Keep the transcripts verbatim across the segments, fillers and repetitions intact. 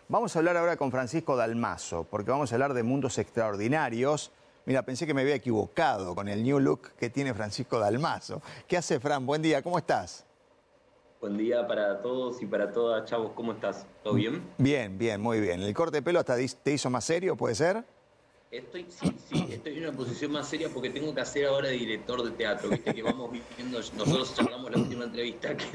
Vamos a hablar ahora con Francisco Dalmaso, porque vamos a hablar de mundos extraordinarios. Mira, pensé que me había equivocado con el new look que tiene Francisco Dalmaso. ¿Qué hace, Fran? Buen día, ¿cómo estás? Buen día para todos y para todas, chavos. ¿Cómo estás? ¿Todo bien? Bien, bien, muy bien. ¿El corte de pelo hasta te hizo más serio, puede ser? Estoy, sí, sí, estoy en una posición más seria porque tengo que hacer ahora de director de teatro. Viste que vamos viendo, nosotros charlamos la última entrevista que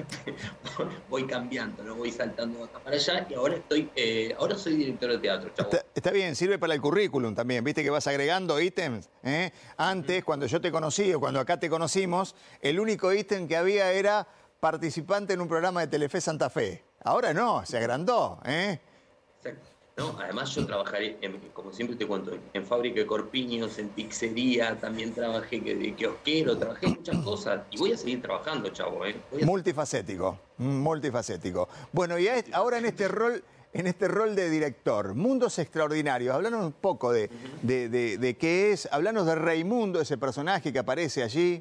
voy cambiando, no voy saltando de acá para allá y ahora estoy, eh, ahora soy director de teatro, chavos. Está, está bien, sirve para el currículum también, viste que vas agregando ítems. ¿eh? Antes, cuando yo te conocí o cuando acá te conocimos, el único ítem que había era participante en un programa de Telefe Santa Fe. Ahora no, se agrandó. ¿eh? Exacto. No, además yo trabajaré, en, como siempre te cuento, en fábrica de corpiños, en pizzería, también trabajé de kiosquero, trabajé en muchas cosas y voy a seguir trabajando, chavo. ¿eh? A... Multifacético, multifacético. Bueno, y es, ahora en este rol, en este rol de director, Mundos Extraordinarios, hablanos un poco de, uh-huh. de, de, de qué es, hablanos de Raimundo, ese personaje que aparece allí.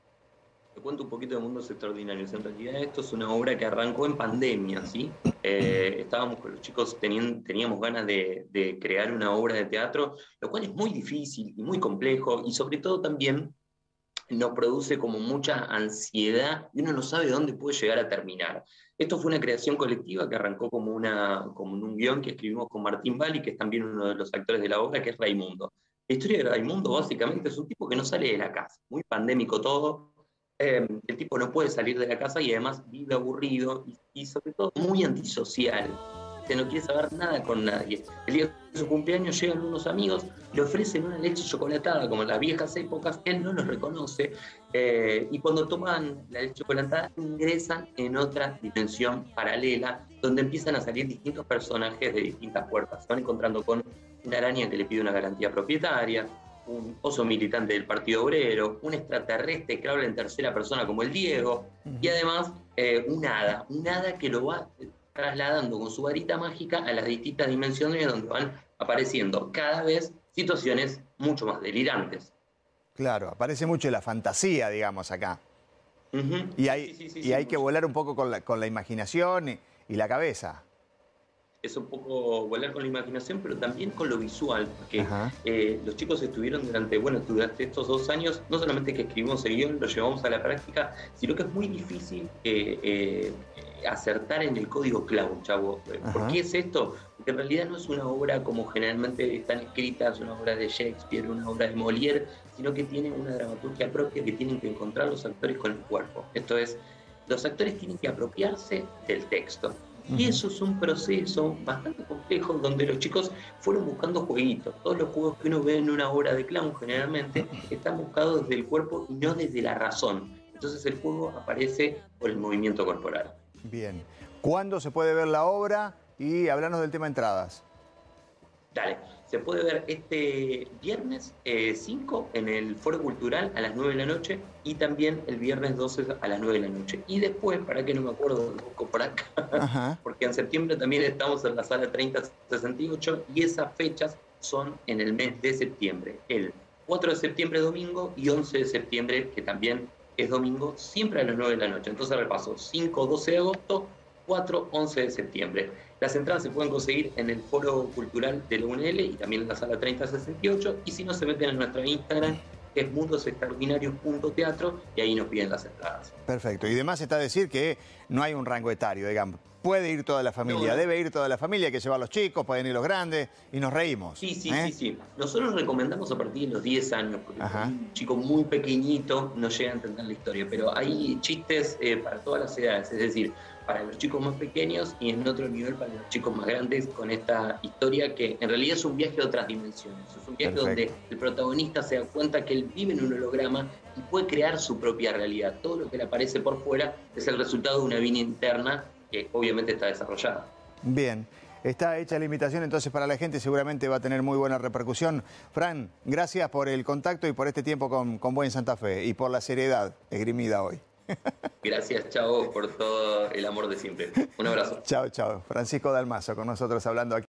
Te cuento un poquito de Mundos Extraordinarios. En realidad esto es una obra que arrancó en pandemia, ¿sí? Eh, estábamos con los chicos, tenían, teníamos ganas de, de crear una obra de teatro, lo cual es muy difícil y muy complejo, y sobre todo también nos produce como mucha ansiedad, y uno no sabe dónde puede llegar a terminar. Esto fue una creación colectiva que arrancó como, una, como un guión que escribimos con Martín Bali, que es también uno de los actores de la obra, que es Raimundo. La historia de Raimundo básicamente es un tipo que no sale de la casa, muy pandémico todo. Eh, el tipo no puede salir de la casa y además vive aburrido y, y sobre todo muy antisocial. Se no quiere saber nada con nadie. El día de su cumpleaños llegan unos amigos, le ofrecen una leche chocolatada como en las viejas épocas, él no los reconoce eh, y cuando toman la leche chocolatada ingresan en otra dimensión paralela donde empiezan a salir distintos personajes de distintas puertas. Se van encontrando con una araña que le pide una garantía propietaria, un oso militante del Partido Obrero, un extraterrestre que habla en tercera persona como el Diego, y además eh, un hada, un hada que lo va trasladando con su varita mágica a las distintas dimensiones donde van apareciendo cada vez situaciones mucho más delirantes. Claro, aparece mucho la fantasía, digamos, acá. Uh-huh. Y hay, sí, sí, sí, y sí, hay mucho. que volar un poco con la, con la imaginación y, y la cabeza. Es un poco volar con la imaginación, pero también con lo visual, porque eh, los chicos estuvieron durante, bueno, durante estos dos años, no solamente que escribimos el guión, lo llevamos a la práctica, sino que es muy difícil eh, eh, acertar en el código clown, chavo. Ajá. ¿Por qué es esto? Porque en realidad no es una obra como generalmente están escritas, una obra de Shakespeare, una obra de Molière, sino que tiene una dramaturgia propia que tienen que encontrar los actores con el cuerpo. Esto es, los actores tienen que apropiarse del texto. Y eso es un proceso bastante complejo donde los chicos fueron buscando jueguitos. Todos los juegos que uno ve en una obra de clown generalmente están buscados desde el cuerpo y no desde la razón. Entonces el juego aparece por el movimiento corporal. Bien. ¿Cuándo se puede ver la obra? Y hablarnos del tema entradas. Dale. Se puede ver este viernes eh, cinco en el Foro Cultural a las nueve de la noche y también el viernes doce a las nueve de la noche. Y después, para que no me acuerdo, lo busco por acá, Ajá. porque en septiembre también estamos en la sala treinta sesenta y ocho y esas fechas son en el mes de septiembre. El cuatro de septiembre domingo y once de septiembre, que también es domingo, siempre a las nueve de la noche. Entonces repaso, cinco, doce de agosto, cuatro, once de septiembre. Las entradas se pueden conseguir en el Foro Cultural de la U N L y también en la sala treinta sesenta y ocho, y si no se meten en nuestra Instagram, que es mundos extraordinarios punto teatro, y ahí nos piden las entradas. Perfecto. Y además está decir que no hay un rango etario, digamos. Puede ir toda la familia, no, no. debe ir toda la familia, hay que llevar a los chicos, pueden ir los grandes, y nos reímos. Sí, sí, ¿eh? sí, sí. Nosotros recomendamos a partir de los diez años, porque un chico muy pequeñito no llega a entender la historia, pero hay chistes eh, para todas las edades, es decir, para los chicos más pequeños y en otro nivel para los chicos más grandes, con esta historia que en realidad es un viaje a otras dimensiones. Es un viaje Perfecto. Donde el protagonista se da cuenta que él vive en un holograma y puede crear su propia realidad. Todo lo que le aparece por fuera es el resultado de una vida interna que obviamente está desarrollada. Bien. Está hecha la invitación entonces para la gente, seguramente va a tener muy buena repercusión. Fran, gracias por el contacto y por este tiempo con, con Buen Santa Fe y por la seriedad esgrimida hoy. Gracias, Chavo, por todo el amor de siempre. Un abrazo. Chao, chao. Francisco Dalmaso con nosotros hablando aquí.